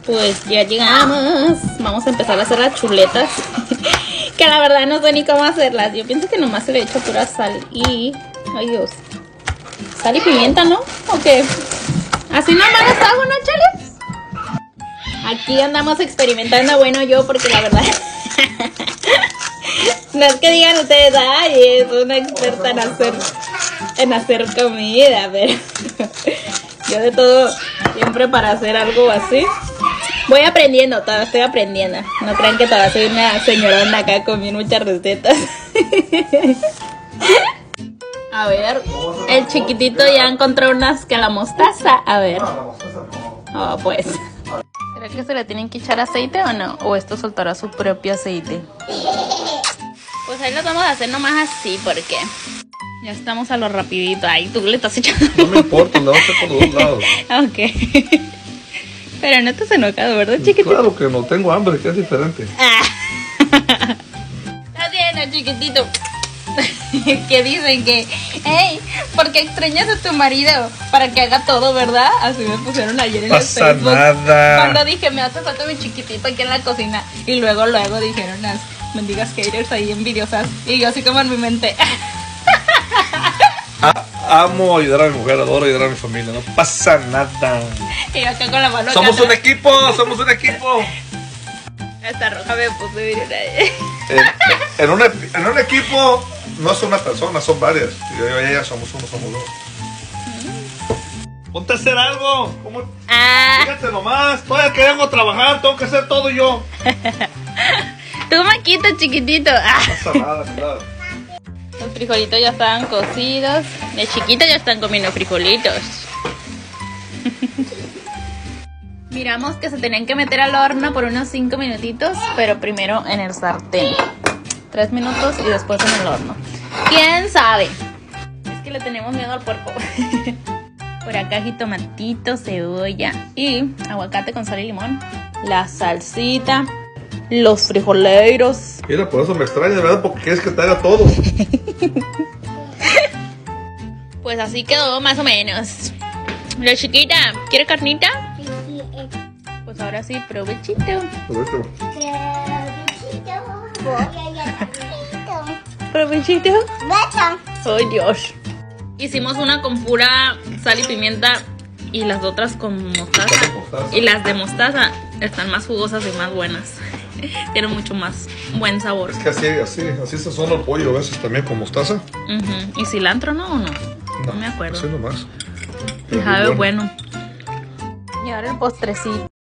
Pues ya llegamos. Vamos a empezar a hacer las chuletas. Que la verdad no sé ni cómo hacerlas. Yo pienso que nomás se le echa pura sal y... Ay Dios. Sal y pimienta, ¿no? ¿O qué? Así nomás las hago, ¿no, chales? Aquí andamos experimentando. Bueno, yo porque la verdad... No es que digan ustedes, ay, es una experta en hacer comida, pero... Yo de todo, siempre para hacer algo así. Voy aprendiendo, todavía estoy aprendiendo. No crean que todavía soy una señorona acá con bien muchas recetas. A ver, el chiquitito ya encontró unas que la mostaza. A ver. Oh, pues. ¿Será que se le tienen que echar aceite o no? ¿O esto soltará su propio aceite? Pues ahí lo vamos a hacer nomás así porque... Ya estamos a lo rapidito. Ay, tú le estás echando. No me importa, le vas a hacer por los dos lados. Ok. Pero no te has enojado, ¿verdad, chiquitito? Claro que no, tengo hambre, que es diferente. Está bien, chiquitito. Que dicen que, hey, ¿por qué extrañas a tu marido? Para que haga todo, ¿verdad? Así me pusieron ayer en el Facebook. Nada. Cuando dije, me hace falta mi chiquitito aquí en la cocina. Y luego dijeron las mendigas haters ahí envidiosas. Y yo así como en mi mente... Amo ayudar a mi mujer, adoro ayudar a mi familia, no pasa nada. Y yo acá con la mano. Somos un equipo, somos un equipo. Esta roja me puso miren En un equipo no es una persona, son varias. Y yo y ella somos uno, somos dos. Ponte a hacer algo. ¿Cómo? Fíjate nomás, todavía que vengo a trabajar, tengo que hacer todo yo. Tú maquita, chiquitito. No pasa nada, nada. Los frijolitos ya estaban cocidos. De chiquita ya están comiendo frijolitos. Miramos que se tenían que meter al horno por unos 5 minutitos, pero primero en el sartén. 3 minutos y después en el horno. ¿Quién sabe? Es que le tenemos miedo al puerco. Por acá jitomatito, cebolla y aguacate con sal y limón. La salsita. Los frijoleiros. Mira, por eso me extraña, ¿verdad? Porque quieres que te haga todo. Pues así quedó más o menos. La chiquita, ¿quiere carnita? Sí. Pues ahora sí, provechito. Provechito. Oh Dios. Hicimos una con pura sal y pimienta y las otras con mostaza. Y las de mostaza están más jugosas y más buenas. Tienen mucho más buen sabor. Es que así se sazona el pollo a veces también con mostaza. ¿Y cilantro no o no? No me acuerdo. Así nomás. Y sabe bueno. Y ahora el postrecito.